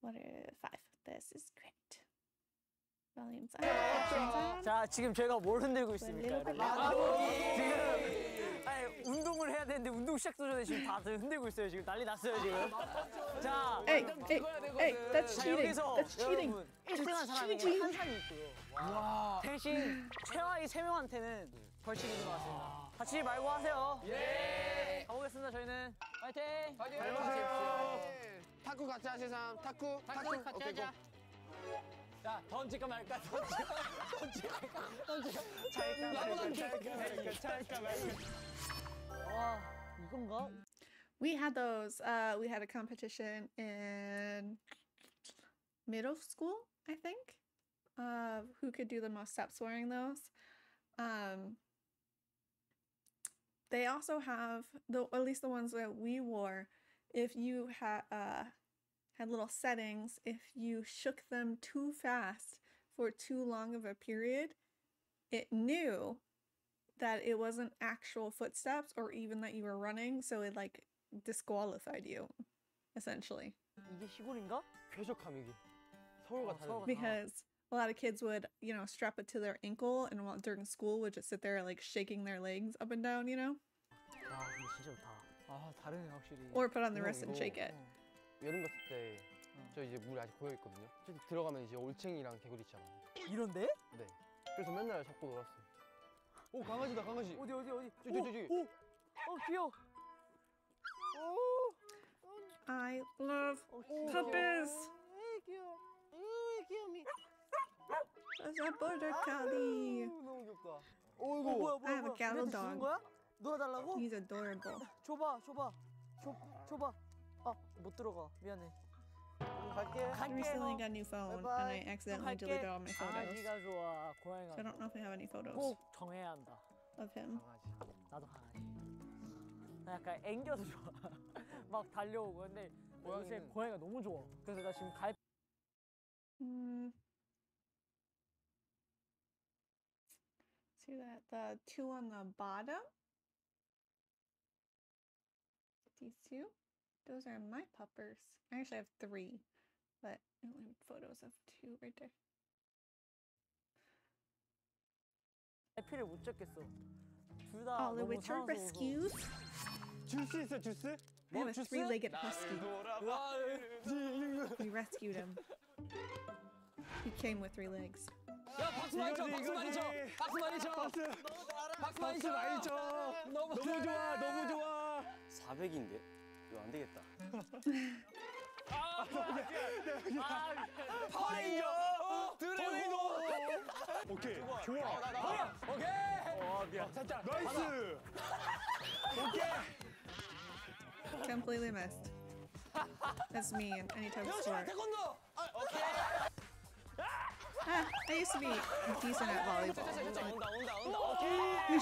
What are 5? This is great. Volumes. 자, 지금 저희가 뭘 흔들고 있습니까? 지금 아니, 운동을 해야 되는데 운동 시작도 전에 지금 다들 흔들고 있어요. 지금 난리 났어요 지금. 자, Hey, that's 자, cheating. 여기서 That's cheating. 여러분 1등한 사람에게 한 상이 있고요. 대신 최하위 3명한테는 벌칙이 들어왔습니다. 다치지 말고 하세요. 예. 가보겠습니다. 저희는 파이팅. 잘 마십시오. 탁구 같이 하실 사람? 탁구 같이 하자. 자, 던질까 말까? 찰까 말까? 와, 이건가? We had those. We had a competition in middle school, I think. Who could do the most steps wearing those? They also have at least the ones that we wore. If you had little settings, if you shook them too fast for too long of a period, it knew that it wasn't actual footsteps or even that you were running, so it like disqualified you, essentially. 이게 시골인가? 쾌적함 이게. 서울과 다른. Because a lot of kids would, strap it to their ankle and during school would just sit there like shaking their legs up and down, 아, 근데 진짜 좋다. 아, 다르네 확실히. Or put on the wrist and shake it. 여름 갔을 때 저 이제 물이 아직 고여 있거든요. 저기 들어가면 이제 올챙이랑 개구리 있잖아요. 이런데? 네. 그래서 맨날 잡고 놀았어요. 오, 강아지다, 강아지. 어디? 저기. 오, 귀여워. I love puppies. 귀여워. 귀여워. There's a border collie. 너무 귀엽다. 뭐야? I have a cattle dog. 거야? 놀아달라고? He's adorable. 줘봐. 아, 못 들어가. 미안해. 갈게. I recently got a new phone and I accidentally deleted all my photos. 강아지가 좋아. 고양이가 So I don't know if I have any photos 꼭 정해야 한다. of him. 강아지. 나도 강아지. 나 약간 앵겨서 좋아. 막 달려오고. 근데 요새 고양이가 너무 좋아. 그래서 나 지금 See that? The two on the bottom? These two? Those are my puppers. I actually have 3, but I only have photos of 2 right there. 갈피를 못 잡겠어. 둘 다 All the 너무 Witcher 사나워서. rescues. 주스 있어, 주스? I have a 3-legged husky. We rescued him. He came with 3 legs. 야, 박수 많이 쳐. 너무 좋아. 400인데? 이거 안 되겠다. 파이어! 드래곤! 오케이, 좋아. 오케이. 미안. 살짝. 나이스! 오케이. Completely missed. That's me in any type of sport. 태권도. I used to be decent at volleyball. 온다.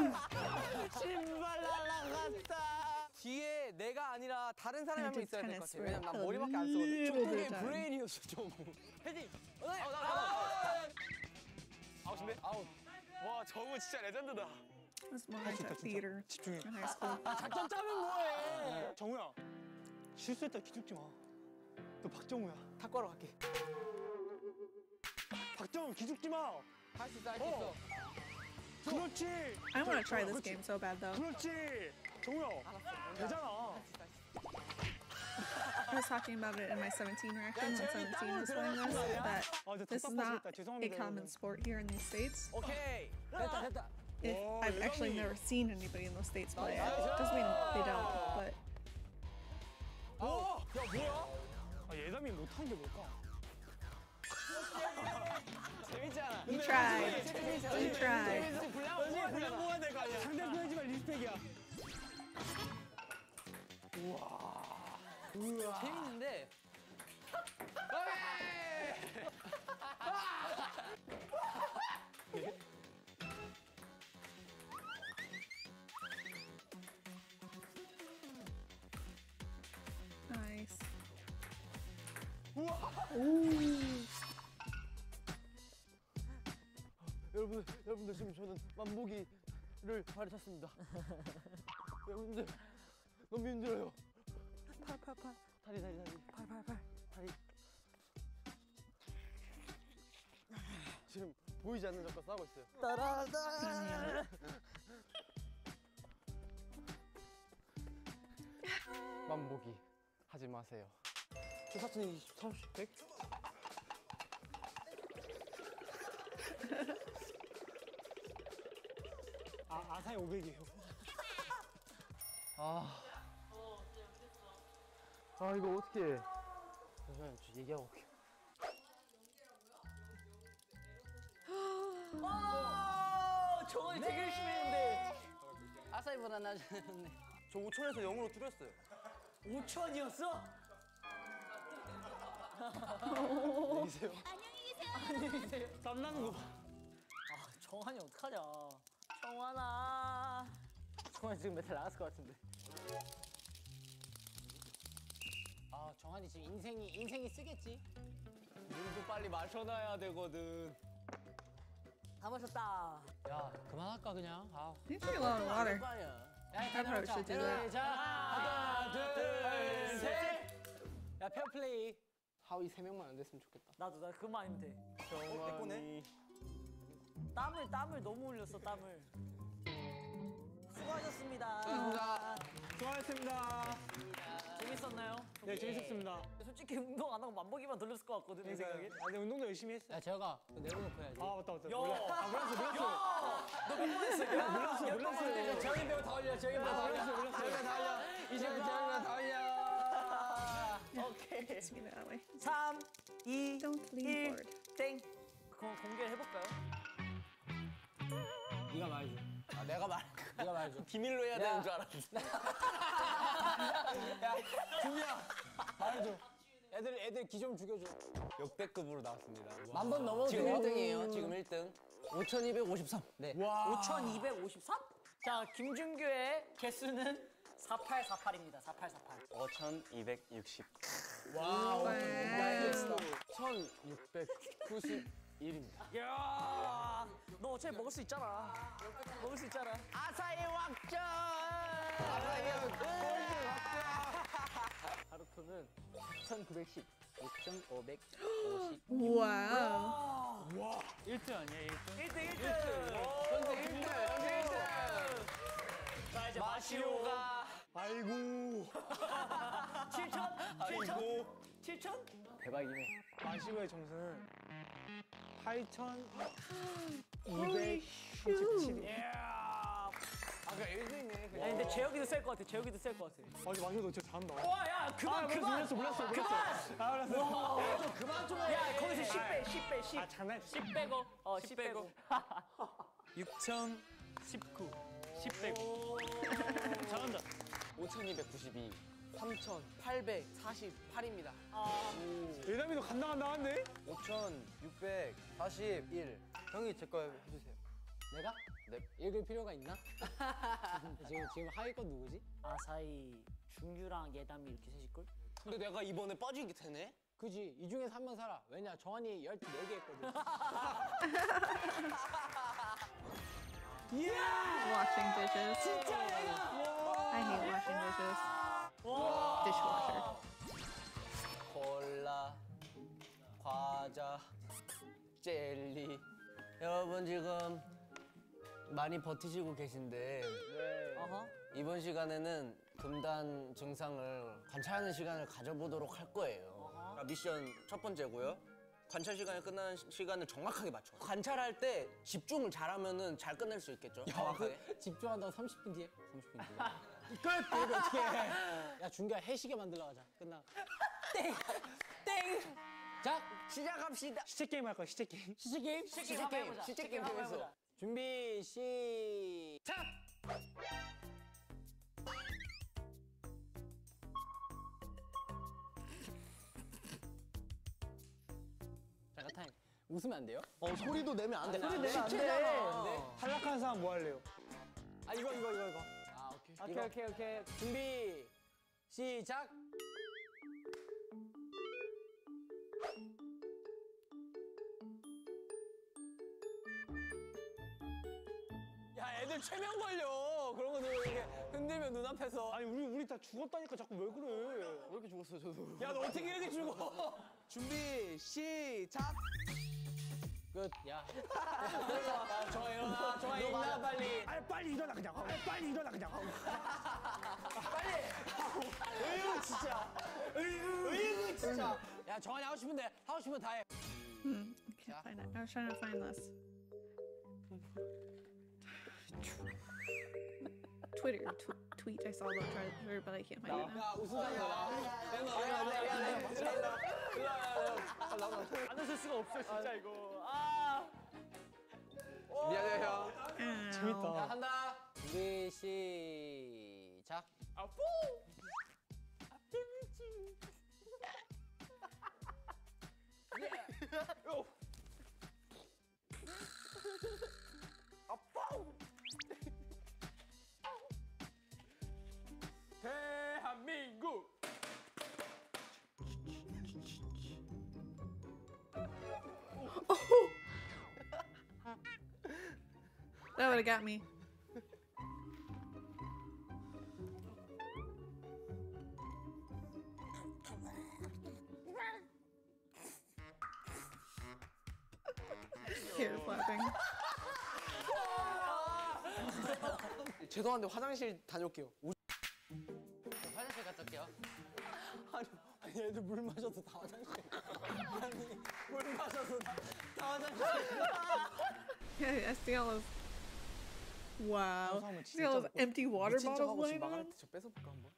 신발 날라갔다. 뒤에 내가 아니라 다른 사람이 한 명 있어야 될 것 같아. 왜냐면 난 머리밖에 안 쓰거든. little 좀 bit 브레인이었어 좀. 헤딩. 아웃인데? 아웃. 와, 저거 진짜 레전드다. That's more like at theater in high school. 작전 짜면 뭐해? 정우야, 실수했다 기죽지 마. 너 박정우야. 탁구하러 갈게. 박정우 기죽지 마. 할 수 있어. 그렇지. I want to try this game so bad though. 그렇지. 정우야, 되잖아. I was talking about it in my 17 reaction when 17 was playing this, but this is not a common sport here in the States. 오케이. 됐다. If I've actually never seen anybody in those states play it. Doesn't mean they don't, but 야, 뭐야? 아, 예담이 못하는 게 뭘까? 재밌잖아. you tried. You tried. 분량 모아야 될 거 아니야. 상대 보여지만 리스펙이야. 우와. 재밌는데. Nice. 여러분들 지금 저는 만보기를 발에 찼습니다. 여러분들 너무 힘들어요. 팔. 다리. 팔. 다리. 지금 보이지 않는 적과 싸우고 있어요. 따라따. 맘보기 하지 마세요. 저 사촌이 30, 100? 아사히 500이에요. 아 이거 어떻게? 잠시만요, 저 얘기하고 올게요. 정원이 되게 열심히 했는데. 아사히보다 나아졌네. 저 5천에서 0으로 줄였어요. 5천이었어? 안녕히 계세요. 땀나는 거 봐. 아, 정환이 어떡하냐. 정환아. 정환이 지금 메탈 나갔을 것 같은데. 아 정한이 지금 인생이 쓰겠지. 물도 빨리 마셔놔야 되거든. 다 마셨다. 야 그만할까 그냥. 아. You drink a lot of water. 야 I probably should do that. 자 하나 둘 셋. 야 페어플레이. 하위 3명만 안 됐으면 좋겠다. 나도 나 그만 아니면 돼. 내꺼네? 땀을 너무 흘렸어, 땀을. 수고하셨습니다. 수고하셨습니다. 재밌었나요? 네, 재밌었습니다. 솔직히 운동 안 하고 만보기만 돌렸을 것 같거든, 내 생각에. 아, 근데 운동도 열심히 했어요. 야 재혁아 내려놓고 해야지. 아, 맞다. 야! 몰랐어. 너몇 번 했어? 몰랐어요. 재혁이 배우 다 올려. 재혁이 배우 다 올려. 재혁이 다 올려. 이제 재혁이가 다 올려. 오케이. Speak it that way. 3, 2, Don't lean 1, forward. 땡. 그럼 공개를 해볼까요? 네가 말해줘. 아 내가 말해줘. 비밀로 해야 되는 줄 알았는데. 야 준비야 말해줘. 애들 기 좀 죽여줘. 역대급으로 나왔습니다. 만 번 넘어도 지금 돼요? 1등이에요. 지금 1등. 5,253. 네. 5,253? 자, 김준규의 개수는 4848입니다. 4848. 5,260. 와우. 네. 1691입니다. 야, 너 어차피 먹을 수 있잖아. 먹을 수 있잖아. 아사히 왕전. 하루토는 1910. 6,550. Wow. 1등 아니야, 1등? 1등, 1등. 현재 1등. 자, 이제 마시오가 아이고. 7천? 7천? 7천? 대박이네. 마시고의 점수는 8,237. 이야. 아까 1등이네. 아니, 근데 재혁이도 셀 것 같아. 재혁이도 셀 것 같아. 아, 이제 마시고 너 진짜 잘한다. 와, 야, 그만. 몰랐어. 그만. 아, 알았어. 그만 좀 해. 야, 거기서 10 빼, 10 빼, 10. 아, 장난. 10 빼고. 10 빼고. 6,019. 10 빼고. 잘한다. 5,292. 3,848입니다. 예담이도 간당한데? 5,641. 형이 제 거 해주세요. 내가? 네. 읽을 필요가 있나? 지금 하위권 누구지? 아사히, 준규랑 예담이 이렇게 셋일걸? 근데 내가 이번에 빠지게 되네? 그지. 이 중에서 한 명 살아. 왜냐 정한이 14개 했거든. Washing dishes. I hate washing dishes. Dishwasher. 콜라, 과자, 젤리. 여러분 지금 많이 버티시고 계신데 어허. 이번 시간에는 금단 증상을 관찰하는 시간을 가져보도록 할 거예요. 그러니까 미션 첫 번째고요. 관찰 시간이 끝나는 시간을 정확하게 맞춰. 관찰할 때 집중을 잘하면은 잘 끝낼 수 있겠죠? 정확하게. 집중한다고 30분 뒤에? 30분 뒤에. 끝! 이거 어떻게 해? 야 준규야 해시계 만들러 가자. 끝나. 땡! 자 시작합시다. 시체 게임 할 거야, 시체 게임. 시체 게임. 시체 게임 한번 해보자. 준비 시작. 잠깐 타임. 웃으면 안 돼요? 소리도 내면 안 돼. 소리 내면 안 돼. 탈락한 사람 뭐 할래요? 아 이거. 아 오케이. 준비 시작. 야 애들 최면 걸려. 그런 거 이렇게 흔들면 눈앞에서. 아니, 우리 다 죽었다니까 자꾸 왜 그래? 왜 이렇게 죽었어요, 저도? 야 너 어떻게 이렇게 죽어? 준비 시작. 끝. 야. 좋아 일어나. 좋아 일어나 빨리. 아 빨리 일어나 그냥. 아 빨리 일어나 그냥. 으이구 진짜. 으이구 진짜. 야 정한이 하고 싶은데 하고 싶으면 다 해. Can't find it. I was trying to find this. Twitter tweet I saw about Treasure, but I can't find it now. 야 우승상이야. 안 웃을 수가 없어 진짜 이거. 아. 미안해 형. Ow. 재밌다. 한다. 준비 시작. 대한민국. That would have got me. Hair flapping. 죄송한데 화장실 다녀올게요. 화장실 갔다 올게요. 아니 얘들 물 마셔도 다 화장실. 아니 물 마셔도 다 화장실. Yeah, I see all those. Wow. 영상은 See all those empty water 미친 bottles 척하고 laying 지금 나갈 around? 때 저 뺏어볼까 한번?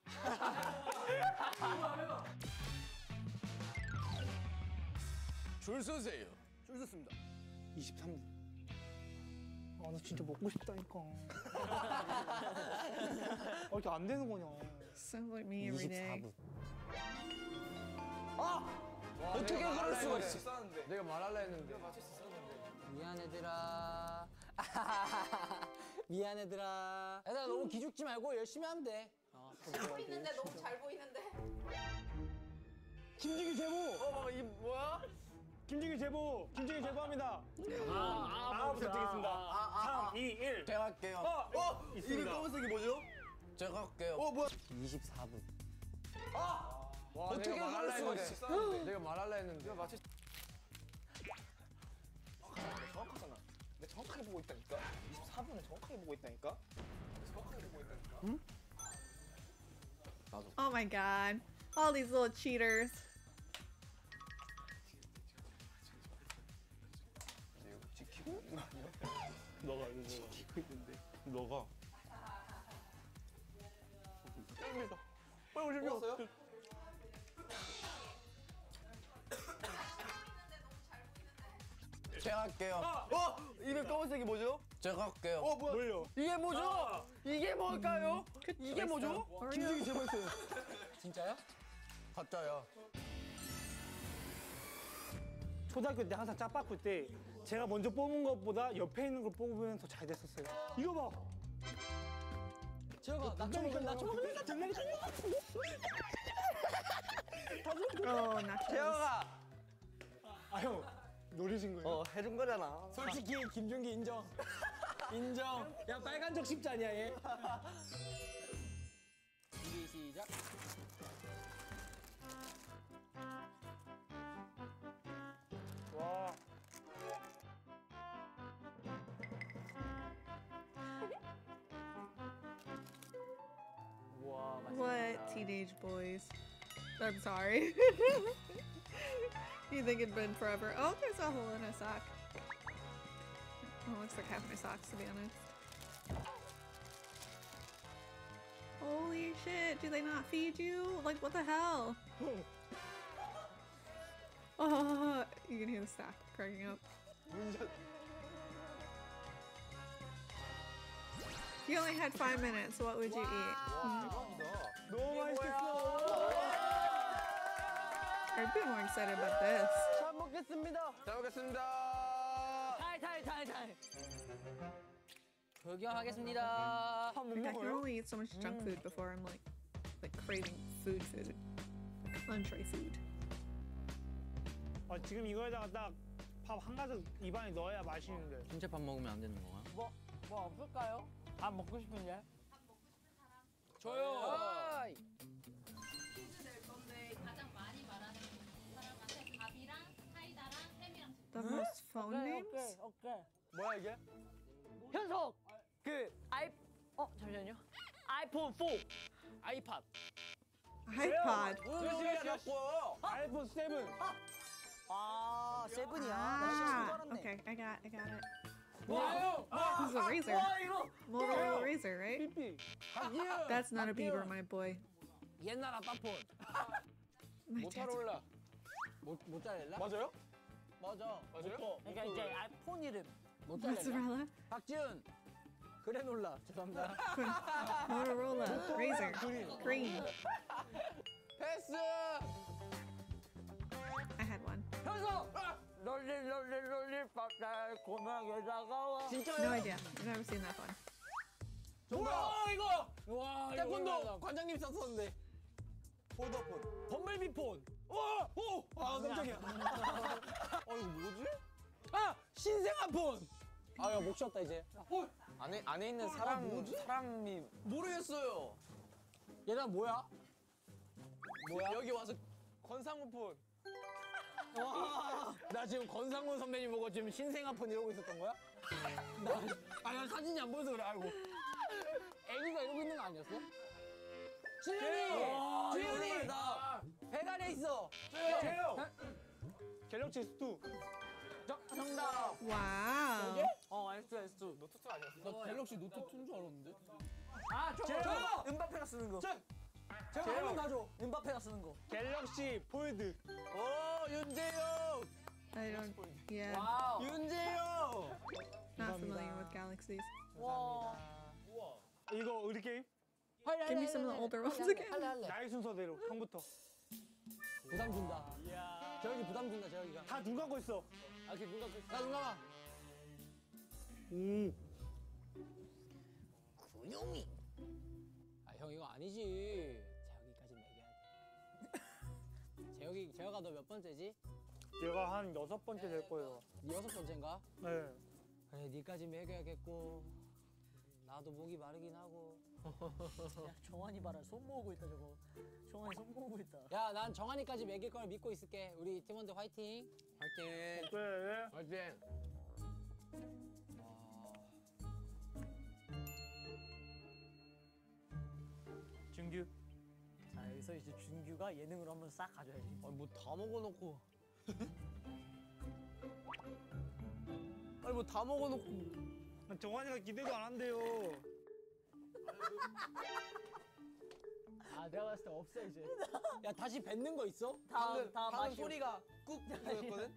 줄 서세요. 줄 섰습니다. 23분. 아 나 진짜 먹고 싶다니까. 아 이렇게 안 되는 거냐. Sounds like me every day. 어떻게 그럴 수가 있어? 내가 말할라 했는데. 미안 얘들아. 미안 얘들아. 얘들아 너무 기죽지 말고 열심히 하면 돼. 보이는데 너무 잘 보이는데. 김진기 제보. 이 뭐야? 김진기 제보. 김진기 제보합니다. 부탁드리겠습니다. 3, 2, 1. 제가 할게요. 있습니다. 검은색이 뭐죠? 제가 할게요. 뭐야? 24분. 와, 어떻게 내가 말할라 그럴 했는데. 수가 내가 말할라 했는데. 내가 맞췄. 정확하잖아. 내가 정확하게 보고 있다니까. 24분을 정확하게 보고 있다니까. 정확하게 보고 있다니까. Oh my god. All these little cheaters. 지키고 있는 거 아니야? 너가 지키고 있는데. 너가. 짱이다. 빨리 오십시오. 제가 할게요. 입에 검은색이 뭐죠? 제가 할게요. 뭐야? 뭘요? 이게 뭐죠? 이게 뭘까요? 이게 뭐죠? 김진기 제보했어요. 진짜요? 가짜야. 초등학교 때 항상 짝바꿀 때 제가 먼저 뽑은 것보다 옆에 있는 걸 뽑으면 더 잘 됐었어요. 이거 봐. 재혁아 나 좀 먹을래 나 좀 먹을래 나 좀 먹을래. Oh, nachos. 태영아. 아 형 노리신 거예요? 해준 거잖아. 솔직히 김준기 인정. 인정. 야 빨간적 십자 아니야 얘. 준비 시작. 와. 와, What, teenage boys? I'm sorry. You think it'd been forever? Oh, there's a hole in a sock. Oh, looks like half my socks, to be honest. Holy shit, do they not feed you? Like, what the hell? Oh, you can hear the sock cracking up. You only had 5 minutes, so what would you eat? 너무 맛있겠어. I'd be more excited about this. 잘 먹겠습니다. 잘 먹겠습니다. 타이. 변경하겠습니다. Like, I can only eat so much junk food before I'm like craving food. Entree food. 지금 이거에다가 딱 밥 한 가득 입안에 넣어야 맛있는데. 진짜 밥 먹으면 안 되는 거야? 뭐 없을까요? 밥 먹고 싶은데. 저요. 퀴즈 낼 건데 가장 많이 말하는 사람한테 밥이랑 사이다랑 햄이랑 The most phone names? 뭐야 이게? 현석 잠시만요. 아이폰 4. 아이팟. iPod. 아이폰 7. 아, 세븐이야. 나 진짜 Ah, 줄 알았네. okay, I got it. 와요. This is a razor. 와, 이거. Motorola razor, right? 삐삐. That's not a beaver, my boy. 옛날 아빠폰. My dad's 모타로라. 모짜렐라? 맞아요? 맞아. 맞아요? 그러니까 이제 아이폰 이름. mozzarella. 박지훈. 그래놀라. 죄송합니다. Motorola razor. Green. 패스. I had one. 현석. 롤리 고막에 다가와. No idea. I've never seen that one. 뭐야 이거? 와 이거 태권도 얼마나 관장님 썼었는데. 폴더폰. 범블비폰. 아 깜짝이야. 이거 뭐지? 아 신생아폰. 아야 목 쉬었다 이제. 안에 있는 사람이 모르겠어요. 얘들아 뭐야? 여기 와서 권상우폰. 나 지금 권상문 선배님 보고 지금 신생아폰 이러고 있었던 거야? 나 사진이 안 보여서 그래. 아이고. 애기가 이러고 있는 거 아니었어? 주현이! 주현이! 백 안에 있어. 갤럭시 S2. 정답. Wow. S2. 나 갤럭시 노트 2인 줄 알았는데. 아, 저거. 은바페가 쓰는 거. 제가 한번 가줘. 은바페가 쓰는 거. 갤럭시 폴드. 오 윤재영. I don't. Yeah. 와우. 윤재영. Not familiar with galaxies. 와. 이거 우리 게임? Give me some of the older ones again. 할래. 나의 순서대로 형부터. 부담 준다. 재혁이 부담 준다, 재혁이가. 다 눈 감고 있어. 아, 걔 눈 감고 있어. 나눈 감아. 근용이. 아, 형 이거 아니지. 재혁이까지 매겨야 돼. 재혁아 너 몇 번째지? 얘가 한 6번째 될 거예요. 네 6번째인가? 네. 그래, 니까지 매겨야겠고. 나도 목이 마르긴 하고. 야, 정환이 봐라. 손 모으고 있다, 저거. 정환이 손 모으고 있다. 야, 난 정한이까지 매길 걸 믿고 있을게. 우리 팀원들 화이팅. 화이팅. 네. 화이팅. 준규. 자, 여기서 이제 준규가 예능으로 한번 싹 가져야지. 뭐 다 먹어놓고. 아니 뭐 다 먹어놓고. 정환이가 기대도 안 한대요. 아, 내가 봤을 때 없어, 이제. 야, 다시 뱉는 거 있어? 다음 방금 마시오. 소리가 꾹 이거였거든.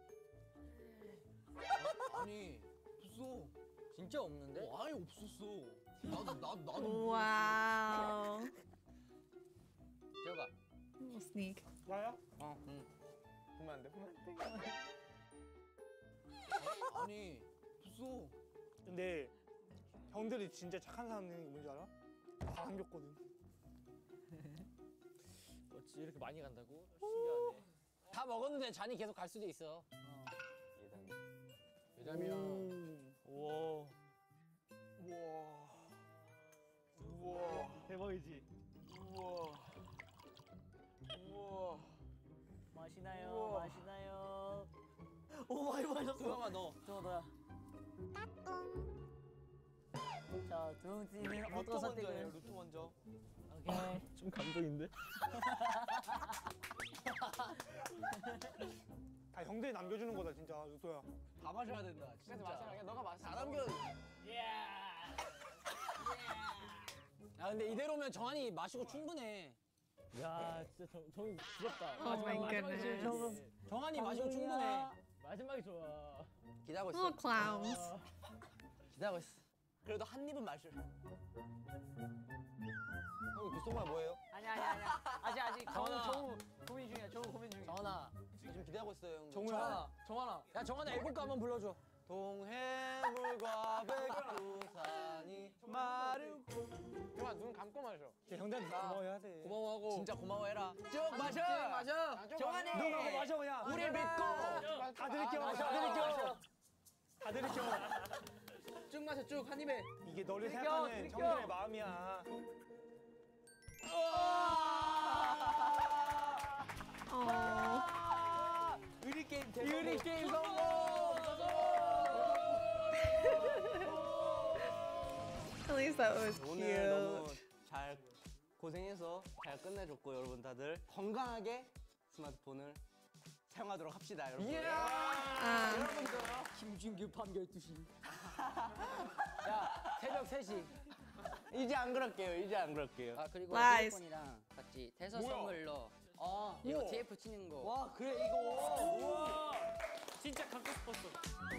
아니 없어. 진짜 없는데? 아예 없었어. 나도. Wow. 재혁아. Little sneak. 나야? 보면 안 돼. 아니 없어. 근데 형들이 진짜 착한 사람이 뭔지 알아? 다 안겼거든. 어찌 이렇게 많이 간다고? 신기하네. 다 먹었는데 잔이 계속 갈 수도 있어. 예담이야. 우와. 대박이지? 우와. 마시나요? 마시나요? 오, 많이 마셨어. 조영아 너. 저거 너야. 자, 두웅씨는 어떤 루토 먼저예요. 선택을? 루토 먼저. 오케이. 좀 감동인데? 다 형들이 남겨주는 거다 진짜 유토야. 다 마셔야 된다. 진짜. 마셔. 너가 마셔. 다 남겨. 야, 근데 이대로면 정한이 마시고 충분해. 야, 진짜 저기 부럽다. Oh my goodness. 정한이 마시고 충분해. 마지막이 좋아. 기다리고 있어. Little clowns. 기다리고 있어. 그래도 한 입은 마실. 형 귓속말 뭐예요? 아니야. 아직 정원아. 정우 고민 중이야. 정우 고민 중이야. 정한아. 지금 기다리고 있어요 형. 정한아. 야, 정한아 애국가 한번 불러줘. 동해물과 백두산이 마르고. 형아 눈 감고 마셔. 형들한테 고마워해야 돼. 고마워하고. 진짜 고마워해라. 쭉 마셔. 정한이. 너 그거 마셔 그냥. 우리 믿고. 다 드릴게요. 마셔. 다 드릴게요. 쭉 마셔 쭉 한 입에. 이게 너를 드릴게요, 생각하는 드릴게요. 형들의 마음이야. Oh. 유리 게임 유리 게임 성공. At least that was 오늘 너무 cute. 잘 고생해서 잘 끝내줬고 여러분 다들 건강하게 스마트폰을 사용하도록 합시다 여러분. 김준규 밤 12시. 야, 새벽 3시. 이제 안 그럴게요. 이제 안 그럴게요. 아 그리고 Lies. 휴대폰이랑 같이 대서 선물로 이거 TF 치는 거. 와, 그래, 이거. 우와. 진짜 갖고 싶었어.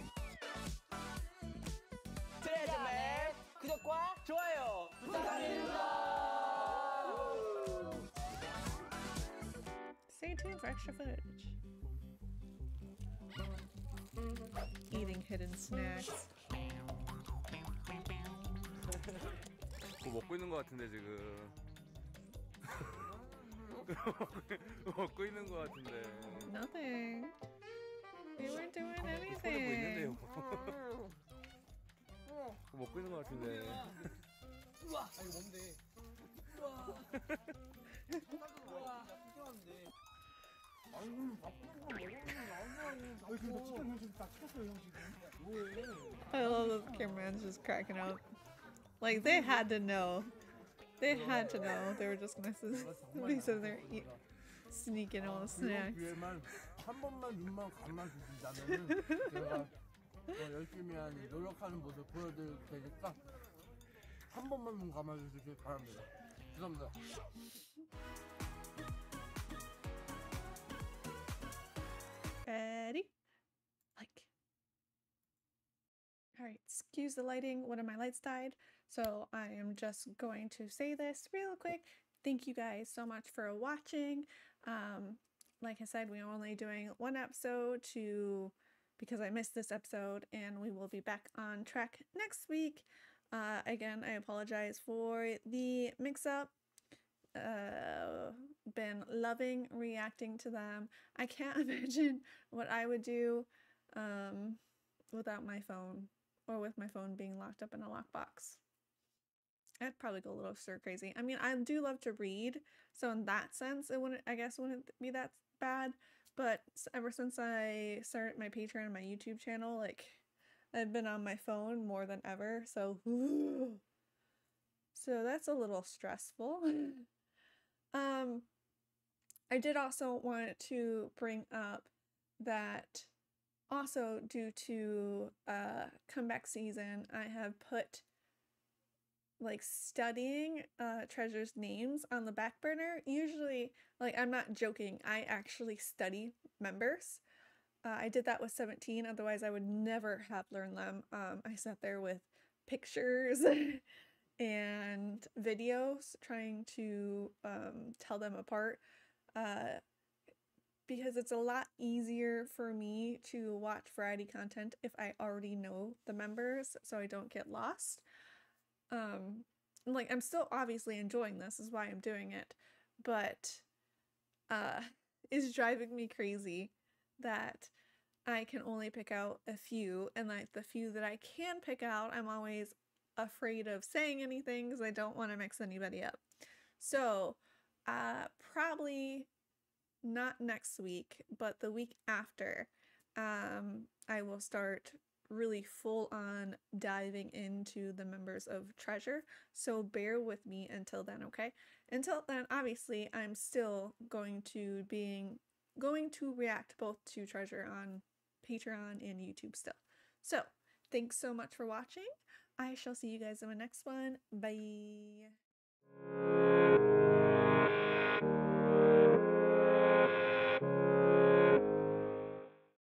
트레저맨 구독과 좋아요 Stay tuned for extra footage. Eating hidden snacks. 뭐 먹고 있는 것 같은데 지금. 먹고 있는 것 같은데. Nothing. We weren't doing 손에 뭐 anything. 있는데요. 먹고 있는 것 같은데. I love that the cameraman's just cracking up. Like, they had to know. They had to know. They were just gonna somebody said they're sneaking all the snacks. 뒤에만 한 번만 눈만 감아주신다면은 제가 더 열심히 하는 노력하는 모습 보여드릴 테니까 한 번만 눈 감아주시길 바랍니다. 죄송합니다. Ready? Like. Alright, excuse the lighting. One of my lights died. So I am just going to say this real quick. Thank you guys so much for watching. Like I said, we're only doing one episode because I missed this episode, and we will be back on track next week. Again, I apologize for the mix-up. Been loving reacting to them. I can't imagine what I would do without my phone, or with my phone being locked up in a lockbox. I'd probably go a little stir crazy. I mean, I do love to read, so in that sense, it wouldn't be that bad. But ever since I started my Patreon and my YouTube channel, like, I've been on my phone more than ever, so that's a little stressful. I did also want to bring up that also due to comeback season, I have put like studying Treasure's names on the back burner. Usually, like, I'm not joking, I actually study members. I did that with 17, otherwise I would never have learned them. I sat there with pictures and videos trying to tell them apart, because it's a lot easier for me to watch variety content if I already know the members, so I don't get lost. Like, I'm still obviously enjoying this is why I'm doing it, but it's driving me crazy that I can only pick out a few, and like the few that I can pick out, I'm always afraid of saying anything because I don't want to mix anybody up. So probably not next week, but the week after, I will start really full on diving into the members of Treasure, so bear with me until then, okay? Until then, obviously, I'm still going to react both to Treasure on Patreon and YouTube still. So, thanks so much for watching. I shall see you guys in the next one. Bye!